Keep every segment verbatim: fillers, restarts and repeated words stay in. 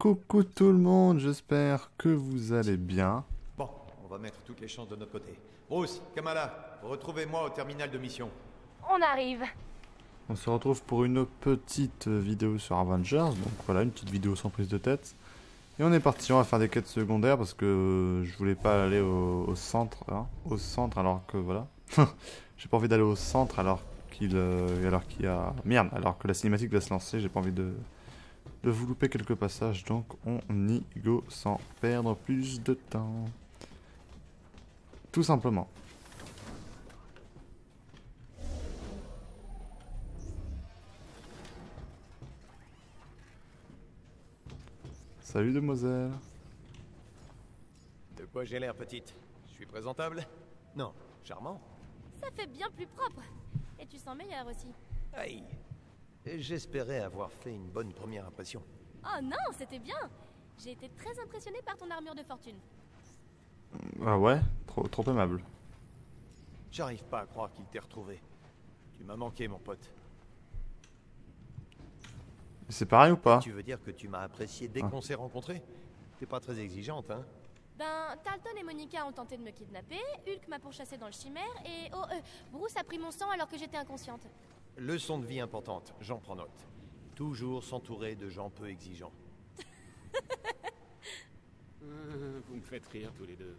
Coucou tout le monde, j'espère que vous allez bien. Bon, on va mettre toutes les chances de notre côté. Bruce, Kamala, retrouvez-moi au terminal de mission. On arrive. On se retrouve pour une petite vidéo sur Avengers, donc voilà, une petite vidéo sans prise de tête. Et on est parti, on va faire des quêtes secondaires parce que je voulais pas aller au, au centre, hein, au centre alors que voilà. J'ai pas envie d'aller au centre alors qu'il euh, alors qu'il y a... Merde, alors que la cinématique va se lancer, j'ai pas envie de... de vous louper quelques passages, donc on y go sans perdre plus de temps. Tout simplement. Salut demoiselle. De quoi j'ai l'air, petite? Je suis présentable? Non, charmant? Ça fait bien plus propre. Et tu sens meilleur aussi. Aïe. J'espérais avoir fait une bonne première impression. Oh non, c'était bien. J'ai été très impressionné par ton armure de fortune. Ah ouais, trop, trop aimable. J'arrive pas à croire qu'il t'ait retrouvé. Tu m'as manqué, mon pote. C'est pareil ou pas? Tu veux dire que tu m'as apprécié dès Ah. qu'on s'est rencontrés? T'es pas très exigeante, hein? Ben, Tarleton et Monica ont tenté de me kidnapper, Hulk m'a pourchassé dans le chimère, et oh, euh, Bruce a pris mon sang alors que j'étais inconsciente. Leçon de vie importante, j'en prends note. Toujours s'entourer de gens peu exigeants. Vous me faites rire tous les deux.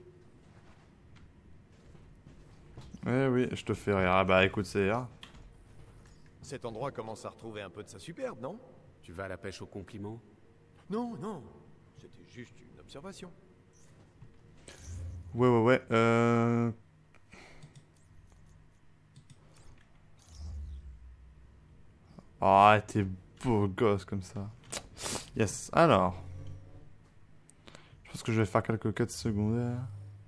Eh oui, je te fais rire. Ah bah écoute, c'est rire. Cet endroit commence à retrouver un peu de sa superbe, non? Tu vas à la pêche aux compliments? Non, non. C'était juste une observation. Ouais, ouais, ouais. Euh... Ah, t'es beau gosse comme ça. Yes, alors. Je pense que je vais faire quelques quêtes secondaires.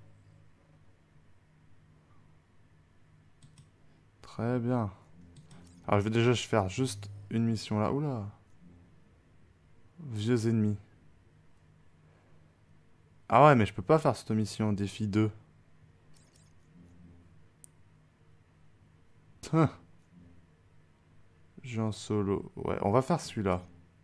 Très bien. Alors je vais déjà faire juste une mission là. Oula. Vieux ennemis. Ah ouais, mais je peux pas faire cette mission, défi deux. Tain. Jeu en solo. Ouais, on va faire celui-là.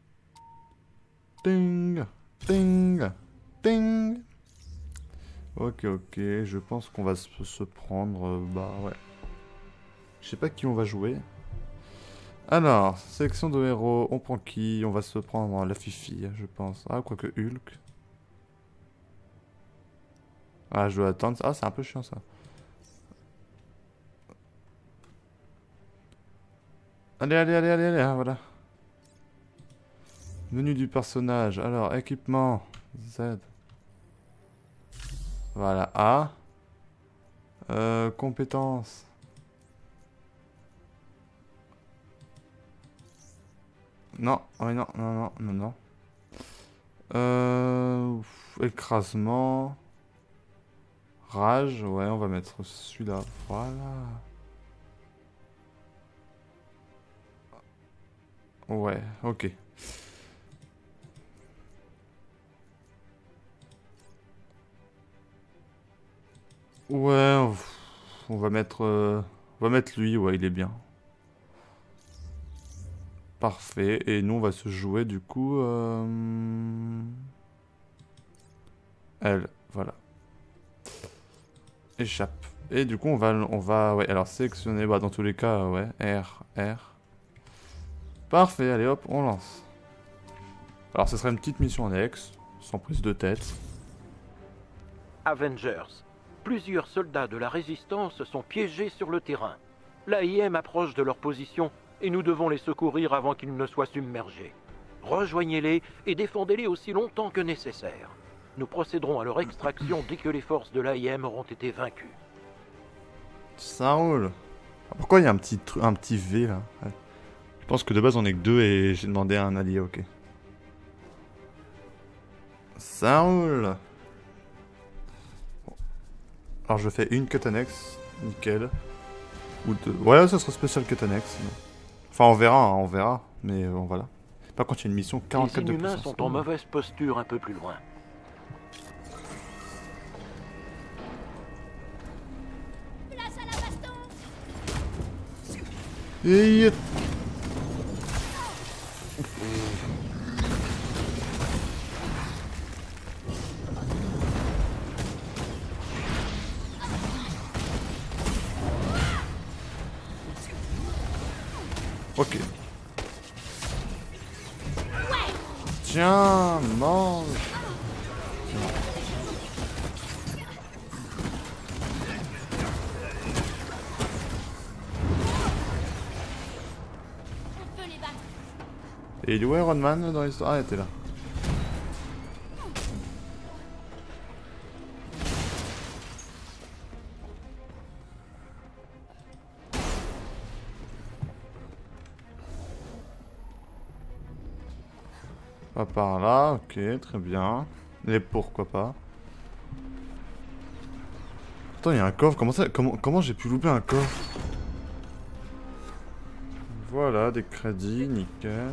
Ding, ding, ding. Ok, ok, je pense qu'on va se, se prendre... euh, bah ouais. Je sais pas qui on va jouer. Alors, sélection de héros, on prend qui? On va se prendre la Fifi, je pense. Ah, quoique Hulk. Ah, je dois attendre. Ah, c'est un peu chiant ça. Allez, allez, allez, allez, allez, ah, voilà. Menu du personnage. Alors, équipement. Z. Voilà, A. Euh, compétences. Non, oui, non, non, non, non, non. Euh, ouf, écrasement. Rage, ouais, on va mettre celui-là. Voilà. Ouais, ok. Ouais, on, on va mettre, euh, on va mettre lui. Ouais, il est bien. Parfait. Et nous, on va se jouer du coup. Euh... Elle, voilà. Échappe. Et du coup, on va, on va, ouais. Alors sélectionner. Bah, dans tous les cas, ouais. R, R. Parfait. Allez, hop, on lance. Alors, ce sera une petite mission annexe, sans prise de tête. Avengers. Plusieurs soldats de la Résistance sont piégés sur le terrain. L'A I M approche de leur position et nous devons les secourir avant qu'ils ne soient submergés. Rejoignez-les et défendez-les aussi longtemps que nécessaire. Nous procéderons à leur extraction dès que les forces de l'A I M auront été vaincues. Ça roule. Ah, pourquoi il y a un petit, tru- un petit V là? Ouais. Je pense que de base on est que deux et j'ai demandé à un allié, ok. Ça roule. Alors je fais une quête annexe, nickel. Ou deux. Ouais, ça sera spécial quête annexe. Sinon. Enfin, on verra, hein, on verra. Mais euh, voilà. Par contre, il y a une mission quarante-quatre Les de Inhumains puissance. sont en mauvaise posture un peu plus loin. Place à la baston. Et... Ok. Tiens, mange. On peut les battre. Et il est où Iron Man dans l'histoire? Ah, il était là. Pas par là, ok, très bien. Et pourquoi pas. Attends, il y a un coffre, comment ça, comment, comment j'ai pu louper un coffre? Voilà, des crédits, nickel.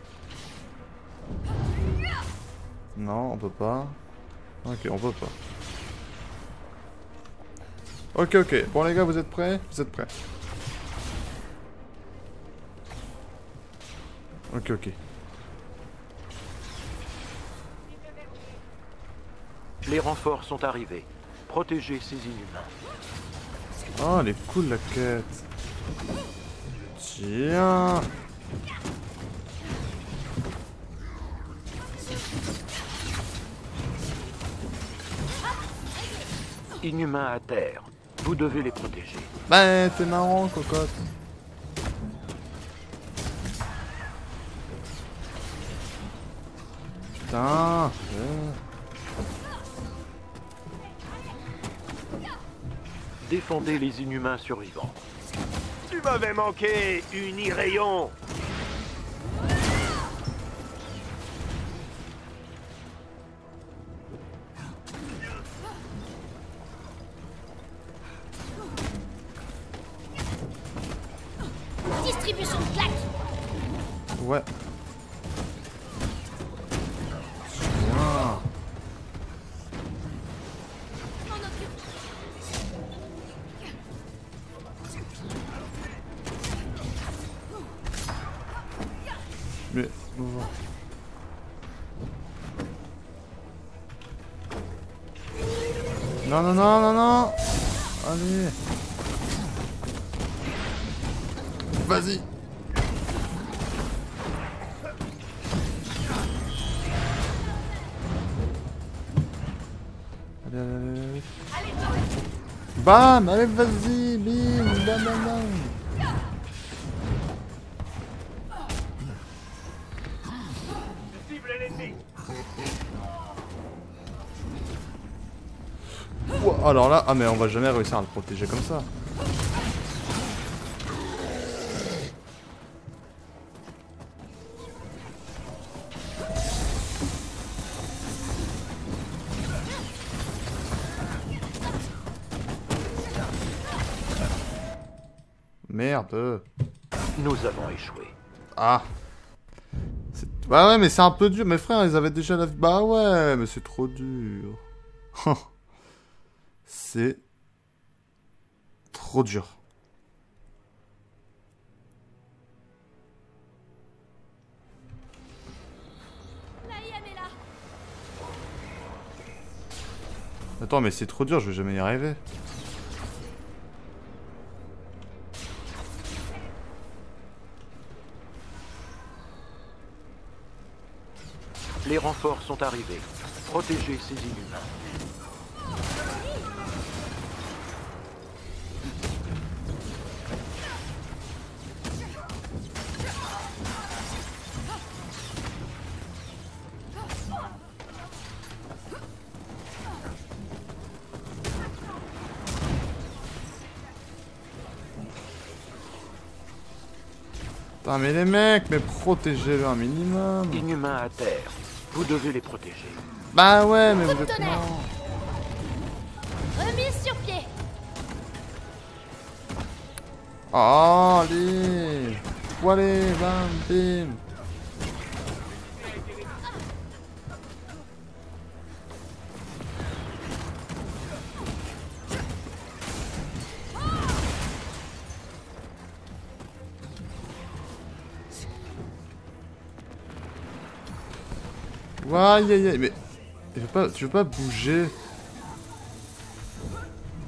Non, on peut pas. Ok, on peut pas. Ok, ok. Bon les gars, vous êtes prêts? Vous êtes prêts? Ok, ok. Les renforts sont arrivés. Protégez ces inhumains. Oh, elle est cool la quête. Tiens. Inhumains à terre. Vous devez les protéger. Bah, t'es marrant, cocotte. Putain. euh. Défendez les inhumains survivants. Tu m'avais manqué, Unirayon. Distribution de claques. Ouais. Tiens. M'en occupe. Mais... oh. Non, non, non, non, non. Allez. Vas-y. Allez, allez, allez, allez. Bam. Allez, vas-y. Bim. Bam, bam, bam. Ouah, alors là, ah mais on va jamais réussir à le protéger comme ça. Merde. Nous avons échoué. Ah. C'est- Bah ouais, mais c'est un peu dur. Mes frères, ils avaient déjà la... Bah ouais, mais c'est trop dur. C'est trop dur. La I M est là. Attends, mais c'est trop dur, je vais jamais y arriver. Les renforts sont arrivés. Protégez ces inhumains. Putain, mais les mecs, mais protégez-le un minimum. Inhumains à terre. Vous devez les protéger. Bah ouais, mais vous êtes tonnerre. marrants. Remise sur pied. Oh, allez. Allez, bam, bim. Aïe aïe aïe, mais tu veux pas, tu veux pas bouger?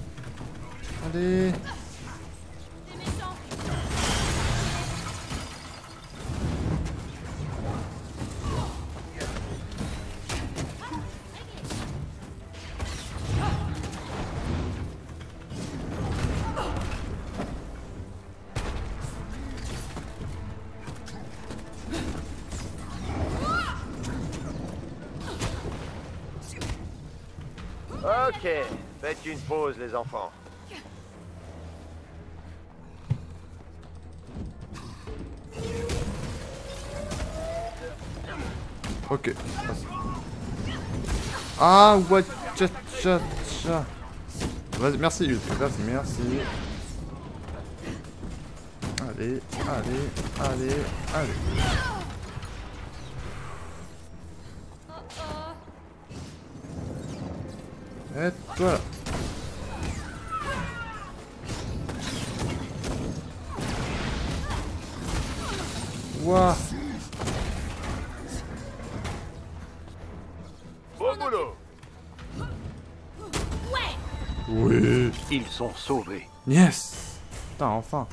Allez. Des méchants. Ok, faites une pause, les enfants. Ok. Ah, ouais, tcha tcha tcha. Vas-y, merci Hulk, merci, merci. Allez, allez, allez, allez. Et toi. Ouah. Bon boulot. Oui. Ils sont sauvés. Yes. Putain, enfin.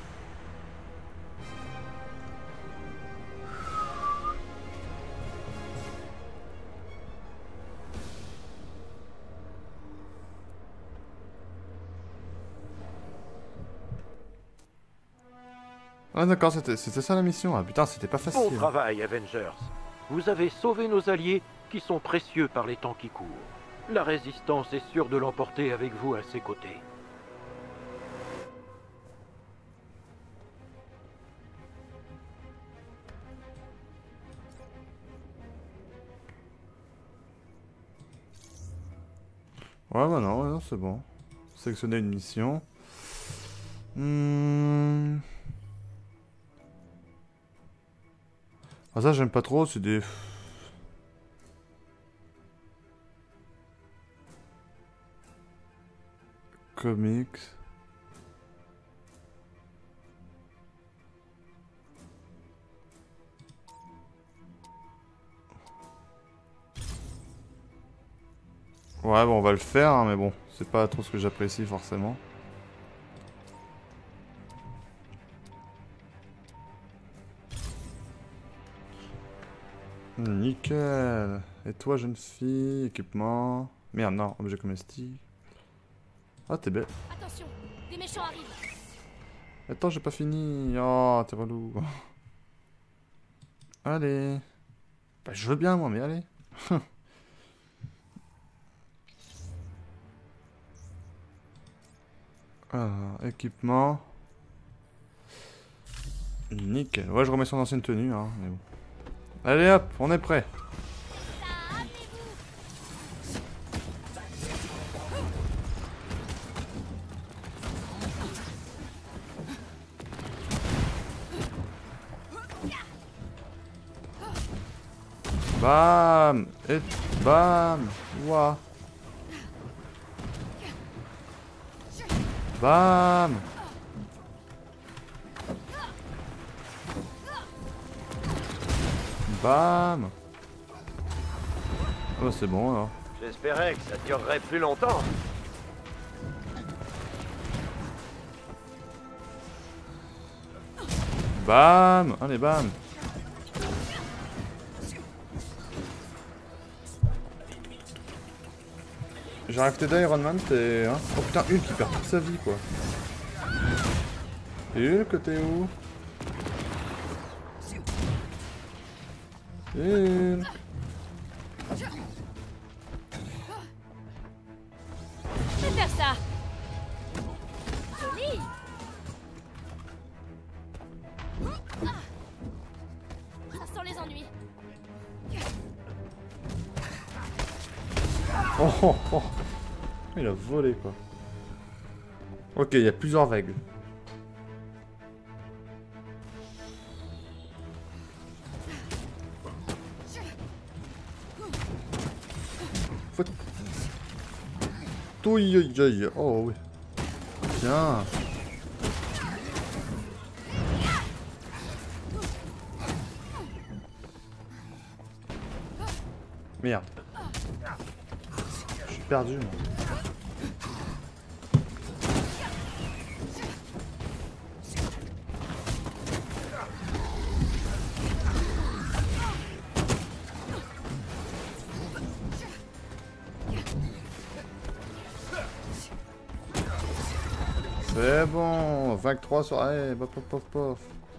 Ah d'accord, c'était ça la mission. Ah putain, c'était pas facile. Bon travail, Avengers. Vous avez sauvé nos alliés qui sont précieux par les temps qui courent. La résistance est sûre de l'emporter avec vous à ses côtés. Ouais, bah non, ouais, non c'est bon. Sélectionner une mission. Hmm... Ah ça j'aime pas trop, c'est des... Comics... Ouais bon on va le faire hein, mais bon, c'est pas trop ce que j'apprécie forcément. Nickel. Et toi, jeune fille, équipement... Merde, non, objet comestique. Ah, t'es belle. Attention, des méchants arrivent. Attends, j'ai pas fini. Oh, t'es relou. Allez. Bah, je veux bien, moi, mais allez. Alors, équipement... Nickel. Ouais, je remets son ancienne tenue, hein, mais bon. Allez hop, on est prêt. Bam. Et bam. Ouah. Bam. Bam. Oh bah c'est bon alors. J'espérais que ça durerait plus longtemps. Bam. Allez bam. J'arrive t'aider Iron Man, t'es... Hein oh putain, Hulk qui perd toute sa vie quoi. Hulk, t'es où? Hulk. Je vais faire ça. Joli. Ça sent les ennuis. Oh, oh, oh. Il a volé quoi. Ok, il y a plusieurs vagues. Faut... Aïe aïe aïe. Oh oui. Tiens. Merde. Je suis perdu moi. C'est bon, vingt-trois sur... Allez, pof pof pof pof.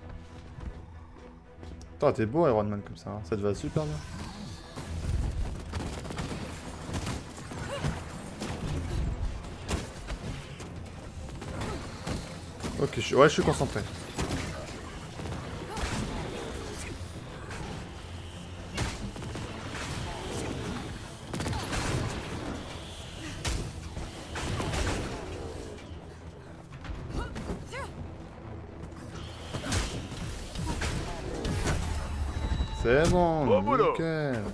Attends, t'es beau Iron Man comme ça, hein. Ça te va super bien. Ok, je... ouais, je suis concentré. C'est bon, Bon boulot. nickel.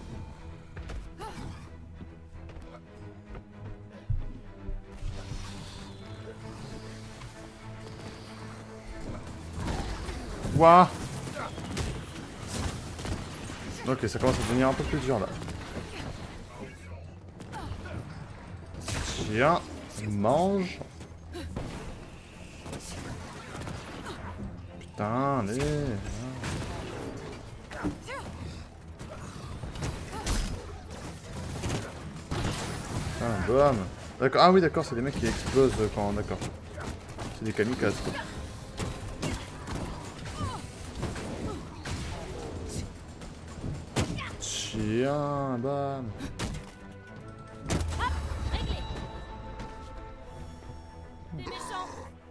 Ouah. Ok, ça commence à devenir un peu plus dur là. Tiens, mange. Putain, allez. Ah, bam. D'accord. Ah oui, d'accord, c'est des mecs qui explosent quand... D'accord. C'est des kamikazes, quoi. Tiens, bam. Réglé. Des méchants.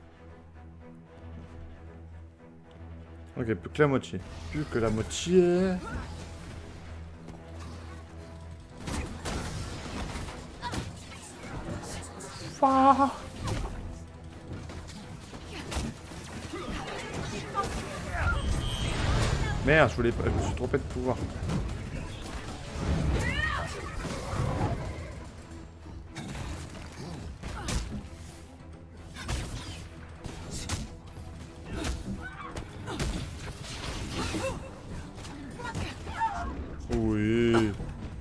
Ok, plus que la moitié. Plus que la moitié. Ah. Merde, je voulais pas. Je me suis trompé de pouvoir. Oui.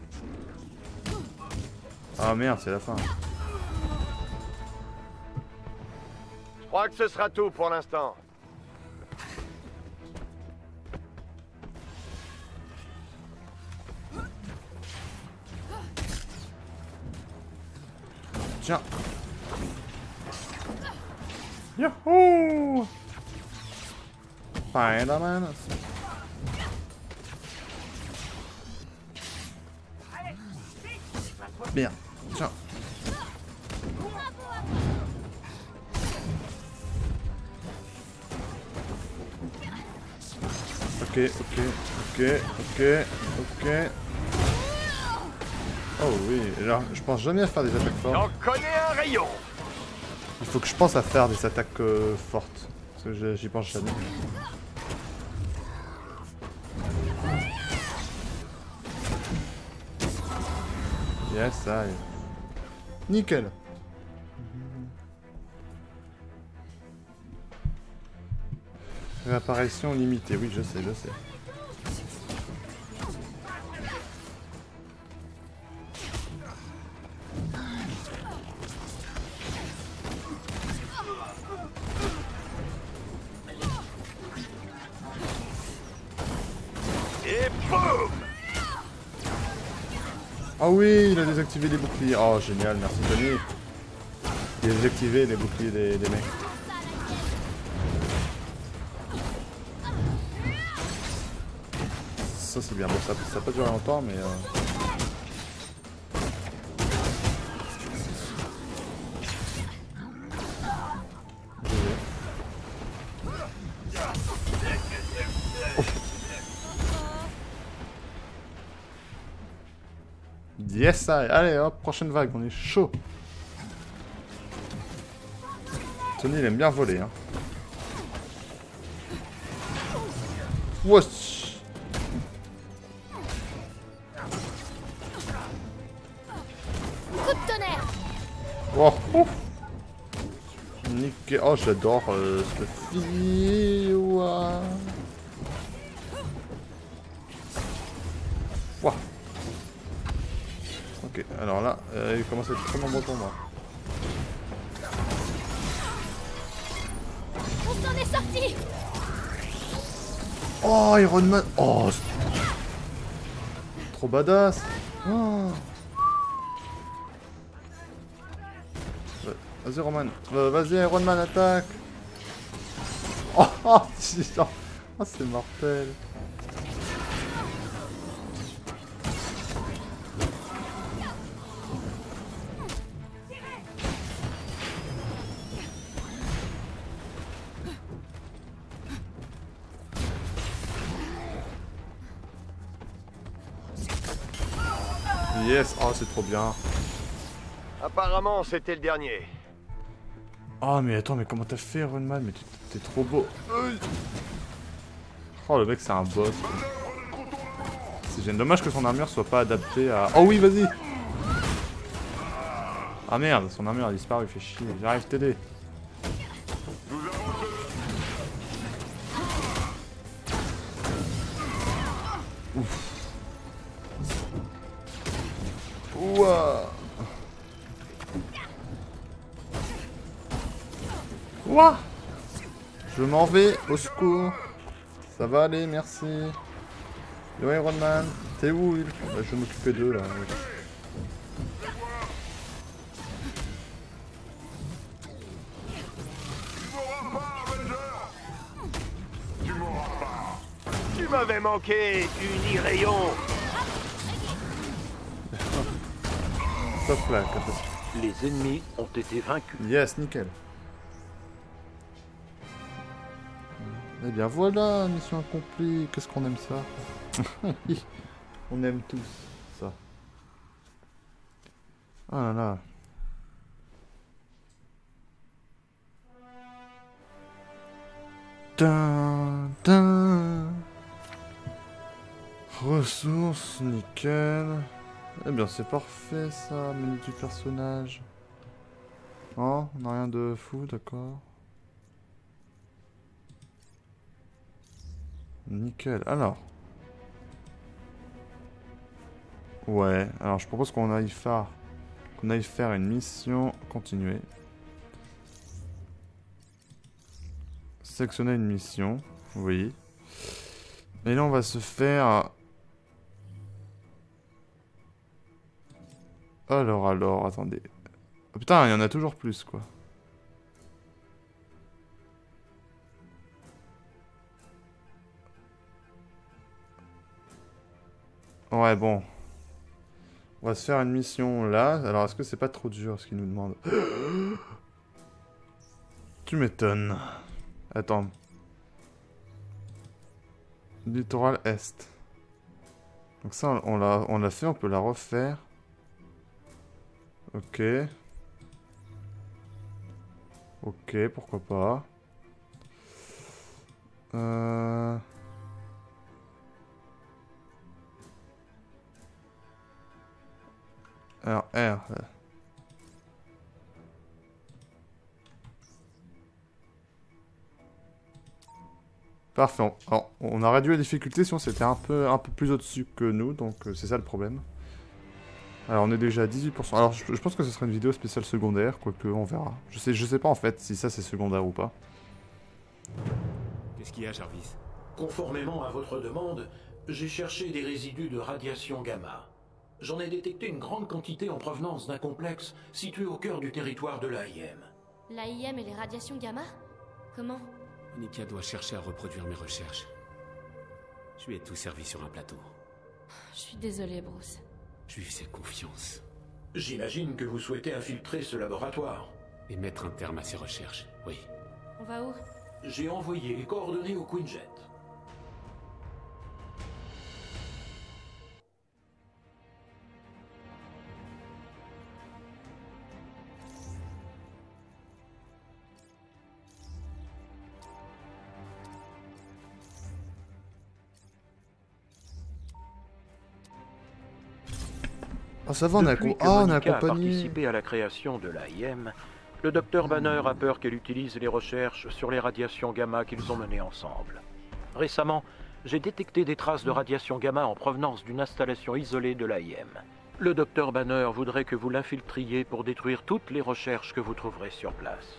Ah merde, c'est la fin. Je crois que ce sera tout pour l'instant. Tiens. Yahoo! Spider-Man. Bien. Tiens. Ok, ok, ok, ok, ok. Oh oui, alors je pense jamais à faire des attaques fortes. J'en connais un rayon. Il faut que je pense à faire des attaques euh, fortes. Parce que j'y pense jamais. Yes, ça y est. Nickel. Réapparition limitée, oui je sais, je sais. Et boum! Ah oui, il a désactivé les boucliers. Oh génial, merci Tony. Il a désactivé les boucliers des, des mecs. Ça c'est bien, bon ça n'a pas duré longtemps mais... Euh... Oh. Yes, allez hop, prochaine vague, on est chaud. Tony il aime bien voler hein. Wesh. Coup de tonnerre. Oh, oh. Nickel. Oh, j'adore euh, cette fille. Ouah. Ouah. Ok, alors là, euh, il commence à être très bon pour moi. On s'en est sorti. Oh, Iron Man. Oh, trop badass. Oh. Vas-y Roman, euh, vas-y Iron Man attaque. Oh, oh, oh c'est mortel. Yes, oh c'est trop bien. Apparemment, c'était le dernier. Oh mais attends, mais comment t'as fait Iron Man? Mais t'es trop beau. Oh le mec c'est un boss. C'est gênant. Dommage que son armure soit pas adaptée à... Oh oui vas-y. Ah merde, son armure a disparu, il fait chier. J'arrive t'aider. Ouf. Ouah. Ouah. Je m'en vais, au secours. Ça va aller, merci. Yo Iron Man, t'es où Hulk? Bah, je vais m'occuper d'eux là. Tu m'avais manqué, Uni-Rayon. Stop là, catastrophe. Les ennemis ont été vaincus. Yes, nickel. Eh bien voilà, mission accomplie. Qu'est-ce qu'on aime ça? On aime tous ça. Ah là là. Dun, dun. Ressources, nickel. Eh bien c'est parfait ça, menu du personnage. Oh, on n'a rien de fou, d'accord. Nickel, alors. Ouais, alors je propose qu'on aille faire qu'on aille faire une mission continuée. Sélectionner une mission, oui. Et là on va se faire... Alors, alors, attendez. Oh, putain, il y en a toujours plus, quoi. Ouais, bon. On va se faire une mission là. Alors, est-ce que c'est pas trop dur ce qu'il nous demande? Tu m'étonnes. Attends. Littoral Est. Donc ça, on l'a on l'a fait, on peut la refaire. Ok. Ok, pourquoi pas. Euh... Alors, R. Parfait. On, alors, on a réduit la difficulté, sinon c'était un peu, un peu plus au-dessus que nous, donc euh, c'est ça le problème. Alors on est déjà à dix-huit pour cent. Alors je, je pense que ce sera une vidéo spéciale secondaire, quoique on verra. Je sais, je sais pas en fait si ça c'est secondaire ou pas. Qu'est-ce qu'il y a, Jarvis? Conformément à votre demande, j'ai cherché des résidus de radiation gamma. J'en ai détecté une grande quantité en provenance d'un complexe situé au cœur du territoire de l'A I M. L'A I M et les radiations gamma? Comment? Monica doit chercher à reproduire mes recherches. Je lui ai tout servi sur un plateau. Je suis désolée, Bruce. Je lui faisais confiance. J'imagine que vous souhaitez infiltrer ce laboratoire. Et mettre un terme à ses recherches, oui. On va où? J'ai envoyé les coordonnées au Quinjet. Ah ça va, on a, Depuis que ah, on a Monica a accompagné. participé à la création de l'A I M, le docteur Banner a peur qu'elle utilise les recherches sur les radiations gamma qu'ils ont menées ensemble. Récemment, j'ai détecté des traces de radiations gamma en provenance d'une installation isolée de l'A I M. Le docteur Banner voudrait que vous l'infiltriez pour détruire toutes les recherches que vous trouverez sur place.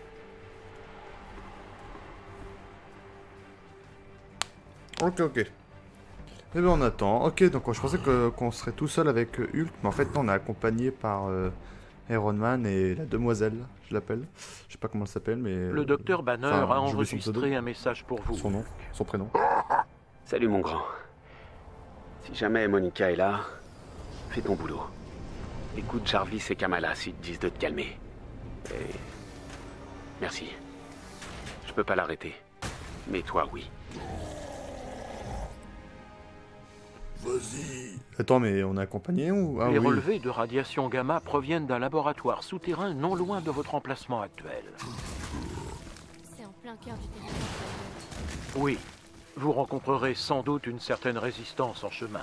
Ok, ok. Eh bien on attend. Ok, donc je pensais que- qu'on serait tout seul avec Hulk, mais en fait non, on est accompagné par euh, Iron Man et la demoiselle, je l'appelle. Je sais pas comment elle s'appelle, mais... Le docteur Banner enfin, a j'ai oublié son pseudo. enregistré un message pour vous. Son nom, son prénom. Salut, mon grand. Si jamais Monica est là, fais ton boulot. Écoute Jarvis et Kamala s'ils te disent de te calmer. Et... merci. Je peux pas l'arrêter. Mais toi, oui. Vas-y. Attends, mais on est accompagné ou... Ah Les oui. relevés de radiation gamma proviennent d'un laboratoire souterrain non loin de votre emplacement actuel. C'est en plein cœur du territoire. Oui, vous rencontrerez sans doute une certaine résistance en chemin.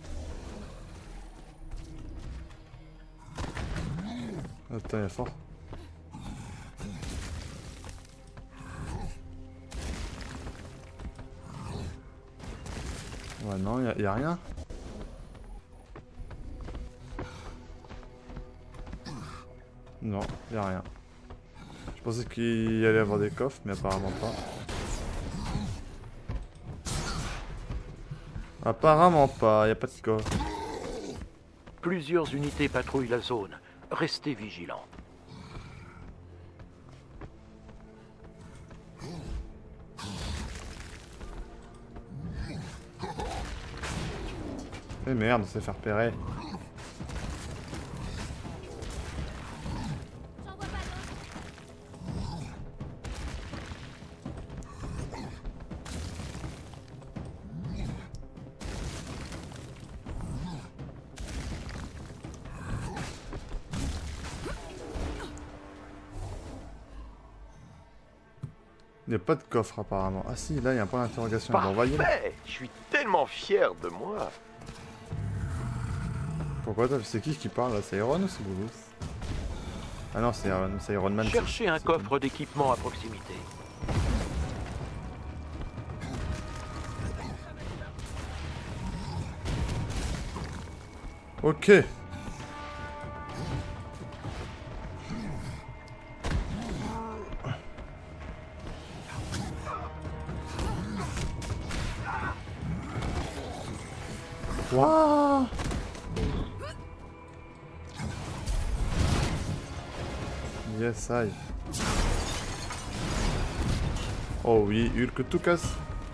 Attends, il y a fort. Ouais, non, il y, y a rien. Non, il y a rien. Je pensais qu'il y allait avoir des coffres, mais apparemment pas. Apparemment pas, il n'y a pas de coffre. Plusieurs unités patrouillent la zone. Restez vigilants. Eh merde, on s'est fait repérer. J'en vois pas d'autres. Il n'y a pas de coffre apparemment. Ah si, là il y a un point d'interrogation. Bon, on va y aller. Parfait! Je suis tellement fier de moi. Pourquoi toi, c'est qui qui parle là? C'est Iron ou c'est Bruce? Ah non, c'est Iron, c'est Iron Man. Cherchez un c'est- coffre d'équipement à proximité. Ok. Wouah. Yes, I. Oh oui, Hulk tout casse.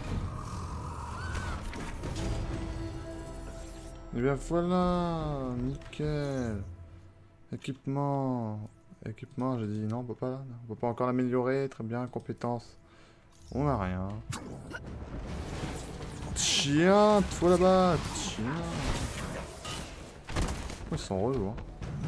Et bien voilà, nickel. Équipement. Équipement, j'ai dit non, on peut pas. On peut pas encore l'améliorer. Très bien, compétences. On a rien. Tiens, toi là-bas. Tiens. Ils sont relous, hein.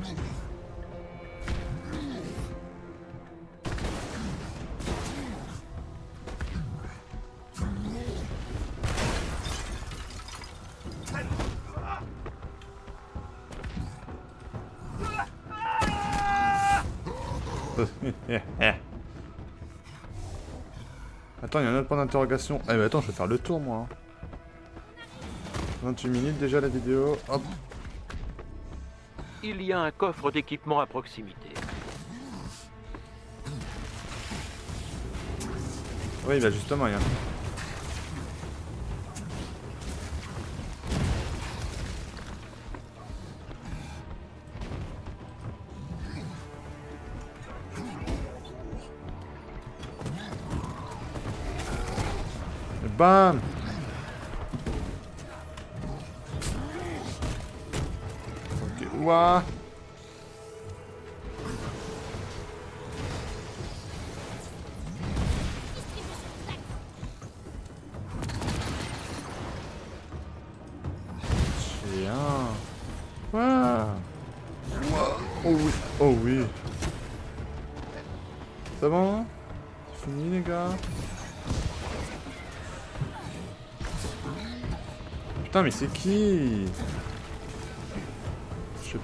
Attends, il y a un autre point d'interrogation. Eh ben attends, je vais faire le tour moi. vingt-huit minutes déjà la vidéo. Hop. Il y a un coffre d'équipement à proximité. Oui, bah justement, il y a. Et bam. Ok, ouah. Tiens. Ouah. Ouah. Oh oui. Oh oui. C'est bon? C'est fini les gars? Putain mais c'est qui? Je...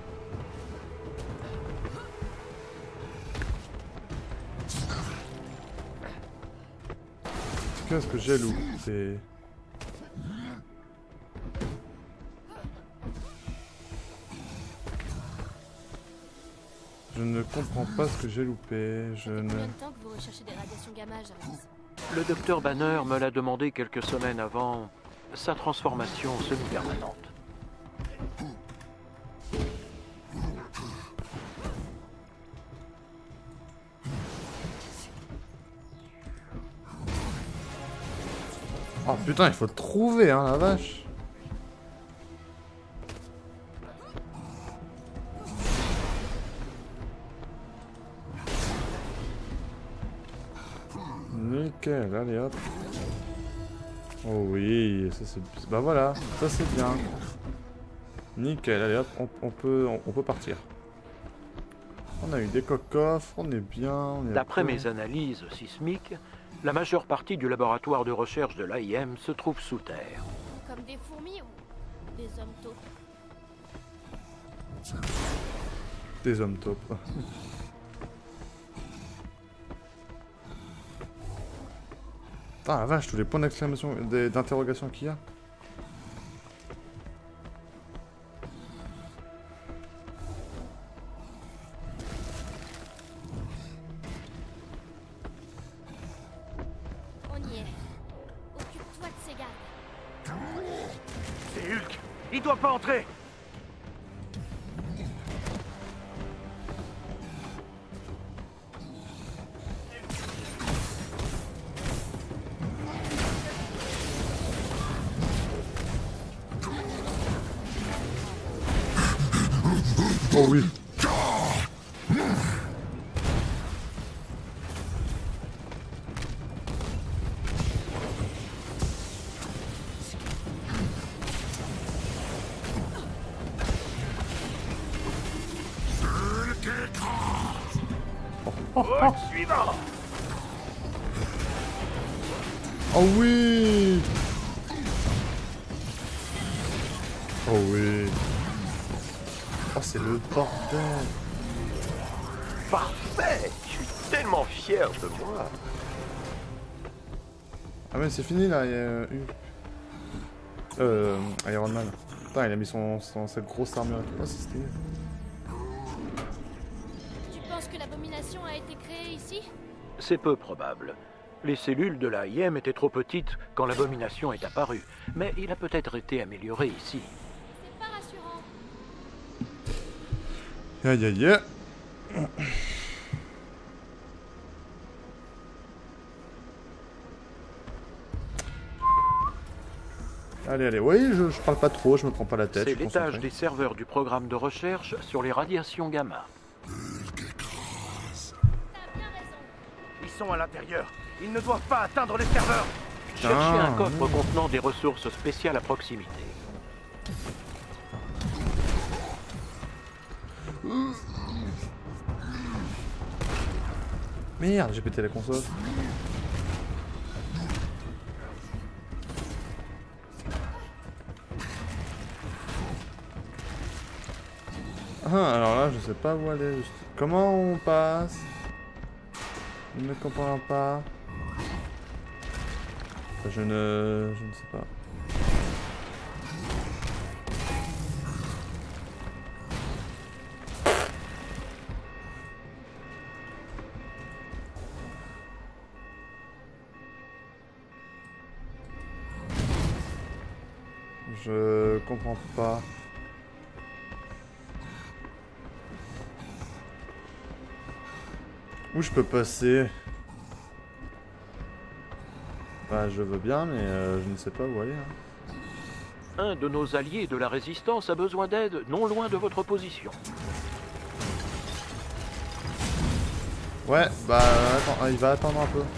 Qu'est-ce que j'ai loupé? Je ne comprends pas ce que j'ai loupé. Je ne... Combien de temps que vous recherchez des radiations gamma, Jarvis? Le docteur Banner me l'a demandé quelques semaines avant sa transformation semi-permanente. Oh putain, il faut le trouver, hein, la vache. Nickel, allez hop. Oh oui, ça c'est... Bah voilà, ça c'est bien. Nickel, allez hop, on, on peut, on, on peut partir. On a eu des coffres, on est bien. D'après mes analyses sismiques, la majeure partie du laboratoire de recherche de l'A I M se trouve sous terre. Comme des fourmis ou des hommes taupes? Des hommes taupes. Ah la vache, tous les points d'exclamation, d'interrogation qu'il y a. On y est. Occupe-toi de ces gardes. C'est Hulk. Il doit pas entrer. Oh oui. Hulk suivant. Oh oui. Oh oui. Oh c'est le bordel. Parfait. Je suis tellement fier de moi. Ah mais c'est fini là, il y a eu... Euh... Iron Man. Putain, il a mis son, son cette grosse armure et tout. Oh, c'est stylé. Tu penses que l'abomination a été créée ici? C'est peu probable. Les cellules de l'A I M étaient trop petites quand l'abomination est apparue, mais il a peut-être été amélioré ici. C'est pas rassurant. Aïe aïe aïe. Allez, allez, oui, je, je parle pas trop, je me prends pas la tête. C'est l'étage des serveurs du programme de recherche sur les radiations gamma. T'as bien raison. Ils sont à l'intérieur. Ils ne doivent pas atteindre les serveurs. Cherchez Ah, un coffre oui. contenant des ressources spéciales à proximité. Merde, j'ai pété la console. Ah, alors là, je sais pas où aller. Juste. Comment on passe? Je ne comprends pas. Enfin, je ne... Je ne sais pas. Je comprends pas. Où je peux passer? Bah je veux bien mais euh, je ne sais pas où aller. Hein. Un de nos alliés de la résistance a besoin d'aide non loin de votre position. Ouais, bah attends, il va attendre un peu.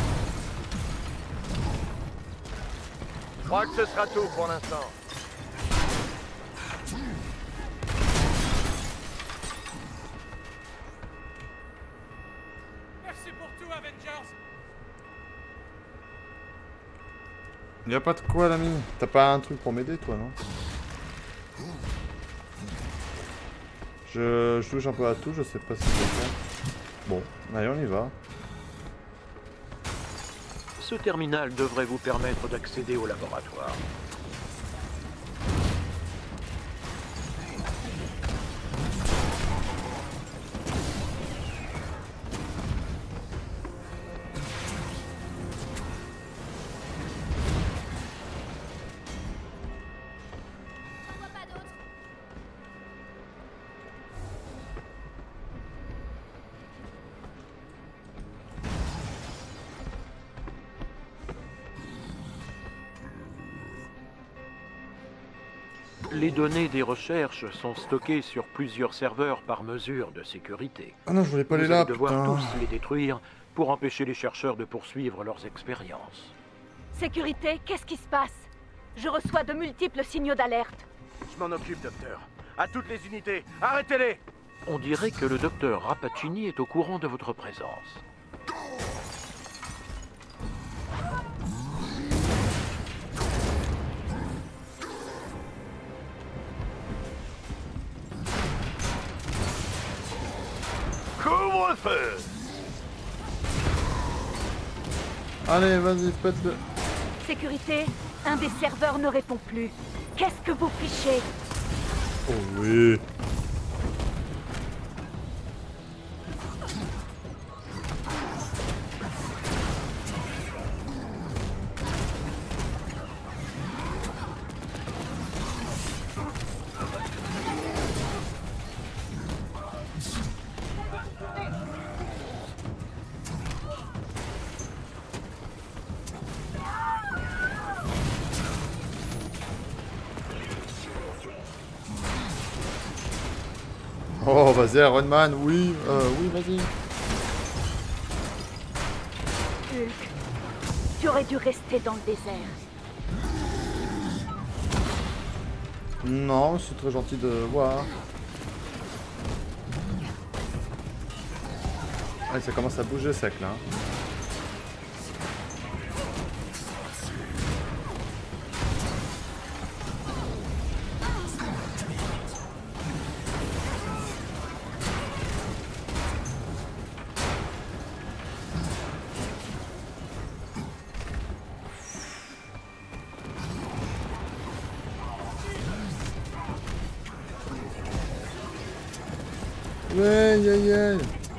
Je crois que ce sera tout pour l'instant. Merci pour tout, Avengers. Y a pas de quoi l'ami. T'as pas un truc pour m'aider toi non? Je... je touche un peu à tout, je sais pas si je vais faire. Bon, allez on y va. Ce terminal devrait vous permettre d'accéder au laboratoire. J'en vois pas d'autres. Les données des recherches sont stockées sur plusieurs serveurs par mesure de sécurité. Ah non, je voulais pas Vous aller là, allez devoir putain. tous les détruire pour empêcher les chercheurs de poursuivre leurs expériences. Sécurité, qu'est-ce qui se passe? Je reçois de multiples signaux d'alerte. Je m'en occupe, docteur. À toutes les unités, arrêtez-les! On dirait que le docteur Rappaccini est au courant de votre présence. Couvre-feu! Allez, vas-y, pète-le. Sécurité, un des serveurs ne répond plus. Qu'est-ce que vous fichez? Oh oui. Oh, vas-y, Iron Man, oui, euh, oui, vas-y. Hulk, tu aurais dû rester dans le désert. Non, c'est très gentil de voir. Ah, ça commence à bouger sec là. Ouais, yeah, yeah.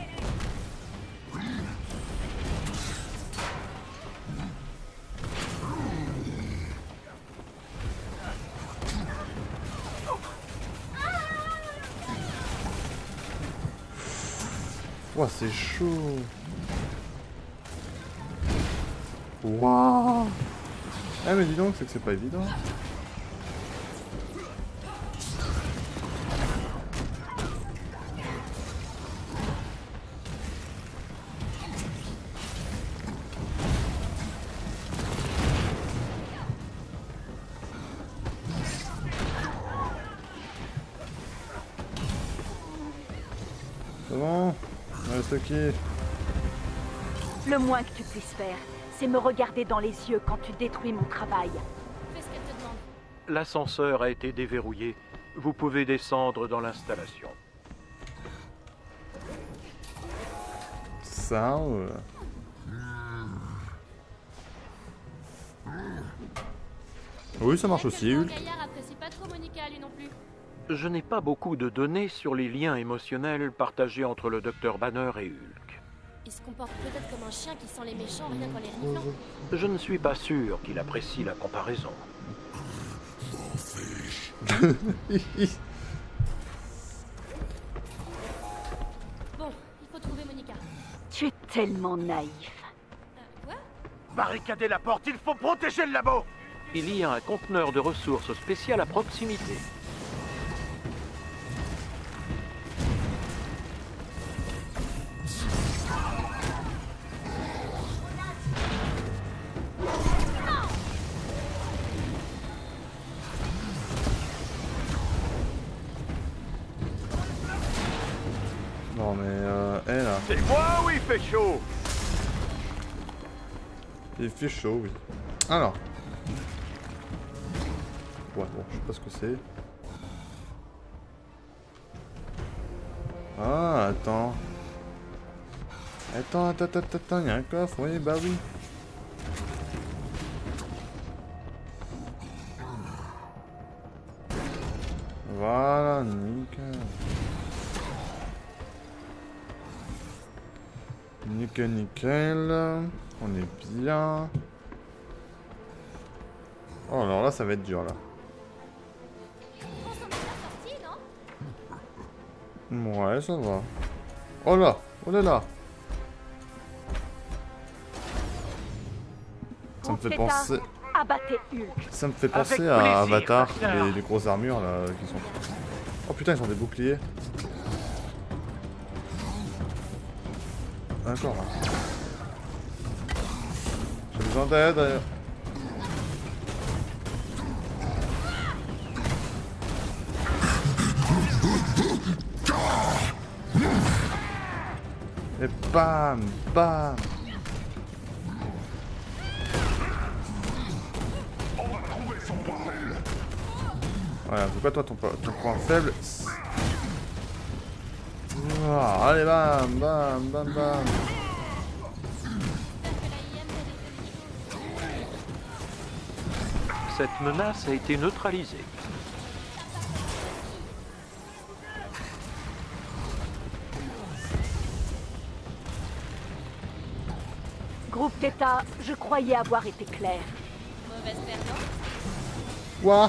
Ouah, c'est chaud. Waouh. Ah mais dis donc, c'est que c'est pas évident. C'est bon? Reste qui? Le moins que tu puisses faire, c'est me regarder dans les yeux quand tu détruis mon travail. Fais ce qu'elle te demande. L'ascenseur a été déverrouillé. Vous pouvez descendre dans l'installation. Ça, ouais. Oui, ça marche aussi, Le Hulk. gaillard apprécie pas trop Monica, lui non plus. Je n'ai pas beaucoup de données sur les liens émotionnels partagés entre le docteur Banner et Hulk. Il se comporte peut-être comme un chien qui sent les méchants rien qu'en les reniflant. Je ne suis pas sûr qu'il apprécie la comparaison. Bon, il faut trouver Monica. Tu es tellement naïf. Euh, quoi? Barricadez la porte, il faut protéger le labo! Il y a un conteneur de ressources spéciales à proximité. Non mais euh, elle là. C'est moi ou il fait chaud? Il fait chaud, oui. Alors. Ouais, bon, je sais pas ce que c'est. Ah, attends. Attends, attends, attends, attends, il y a un coffre, oui, bah oui. Voilà, nickel. Nickel, nickel. On est bien. Oh, alors là, ça va être dur, là. On s'en est pas sorti, non? Ouais, ça va. Oh là, oh là là. Ça me fait Bon, penser... Abattez Hulk. Ça me fait Avec penser plaisir, à Avatar, Master. les, les grosses armures là qui sont... Oh putain, ils ont des boucliers. D'accord. J'ai besoin d'aide. Et bam, bam. Voilà, c'est quoi toi ton, ton point faible? Oh, allez, bam, bam, bam, bam. Cette menace a été neutralisée. Groupe Theta, je croyais avoir été clair. Mauvaise perdante. Ouah.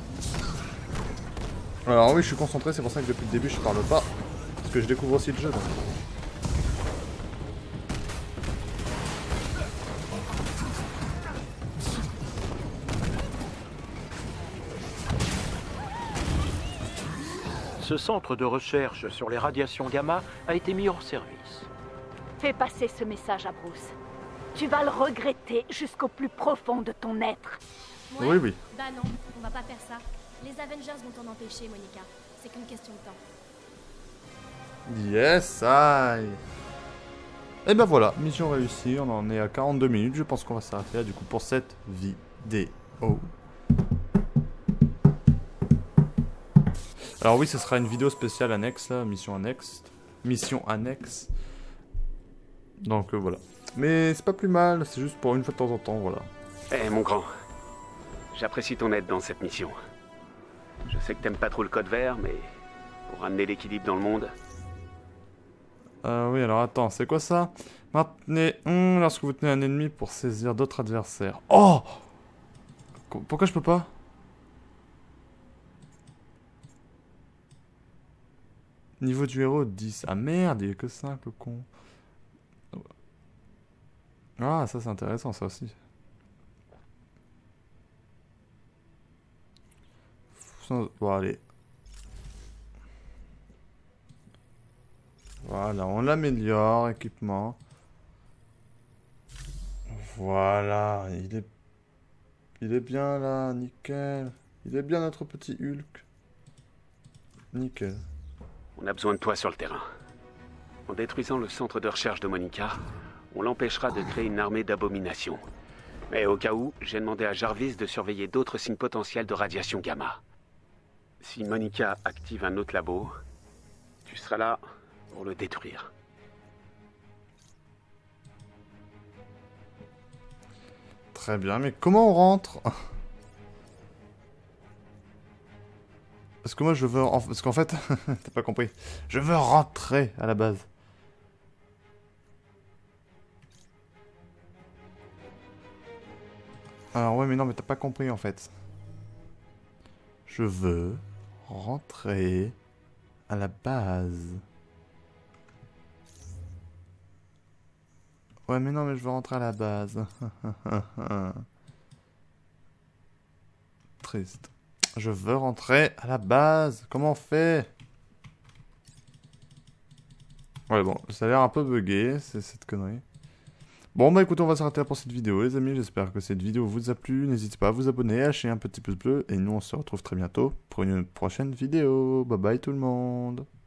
Alors oui, je suis concentré, c'est pour ça que depuis le début je parle pas. Parce que je découvre aussi le jeu. Donc. Ce centre de recherche sur les radiations gamma a été mis hors service. Fais passer ce message à Bruce. Tu vas le regretter jusqu'au plus profond de ton être. Ouais. Oui, oui. Bah non, on va pas faire ça. Les Avengers vont t'en empêcher, Monica. C'est qu'une question de temps. Yes, aïe. Et ben voilà, mission réussie, on en est à quarante-deux minutes, je pense qu'on va s'arrêter là du coup pour cette vidéo. Alors oui, ce sera une vidéo spéciale annexe là, mission annexe. Mission annexe. Donc euh, voilà. Mais c'est pas plus mal, c'est juste pour une fois de temps en temps, voilà. Eh hey, mon grand, j'apprécie ton aide dans cette mission. Je sais que t'aimes pas trop le code vert, mais pour ramener l'équilibre dans le monde... Euh, oui, alors attends, c'est quoi ça? Maintenez hum, lorsque vous tenez un ennemi pour saisir d'autres adversaires. Oh! Pourquoi je peux pas? Niveau du héros dix. Ah merde, il y a que cinq, le con. Ah, ça c'est intéressant, ça aussi. Bon, allez. Voilà, on l'améliore, équipement. Voilà, il est... Il est bien là, nickel. Il est bien notre petit Hulk. Nickel. On a besoin de toi sur le terrain. En détruisant le centre de recherche de Monica, on l'empêchera de créer une armée d'abominations. Mais au cas où, j'ai demandé à Jarvis de surveiller d'autres signes potentiels de radiation gamma. Si Monica active un autre labo, tu seras là pour le détruire. Très bien, mais comment on rentre? Parce que moi je veux... Parce qu'en fait, t'as pas compris. Je veux rentrer à la base. Alors ouais, mais non, mais t'as pas compris en fait. Je veux rentrer à la base. Ouais, mais non, mais je veux rentrer à la base. Triste. Je veux rentrer à la base. Comment on fait? Ouais, bon, ça a l'air un peu bugué, c'est cette connerie. Bon, bah écoutez, on va s'arrêter là pour cette vidéo, les amis. J'espère que cette vidéo vous a plu. N'hésitez pas à vous abonner, à lâcher un petit pouce bleu. Et nous, on se retrouve très bientôt pour une prochaine vidéo. Bye bye tout le monde.